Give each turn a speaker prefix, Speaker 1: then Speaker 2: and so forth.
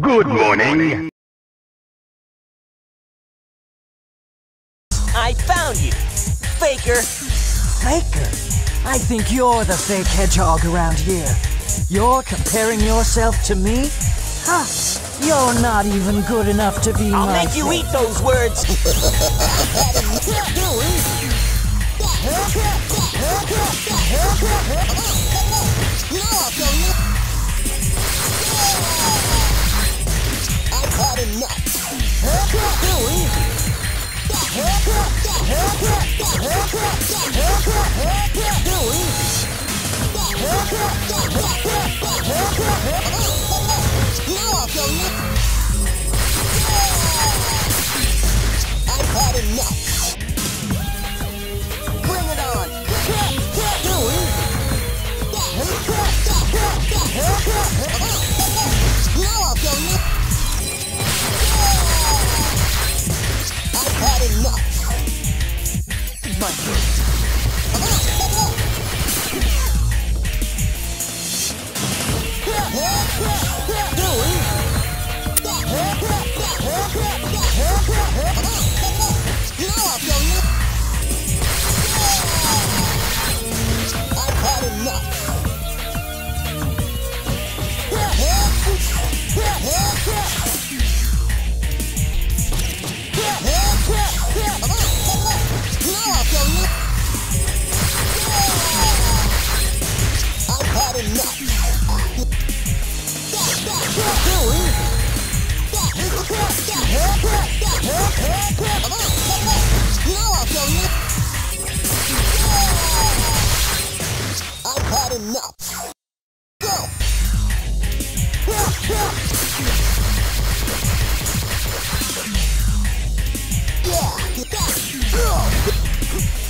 Speaker 1: Good morning.
Speaker 2: I found you, faker.
Speaker 3: Faker? I think you're the fake hedgehog around here. You're comparing yourself to me? Huh. You're not even good enough to be
Speaker 2: I'll
Speaker 3: my
Speaker 2: make you
Speaker 3: fake.
Speaker 2: eat those words.
Speaker 4: I've had enough. Now I'll show you. I've had enough. Bring it on. Now I'll show you. I've had enough. My turn. Now I'll show you. I've had enough. Now I'll show you. I've had enough. Now I'll show you. I've had enough. Go. Yeah.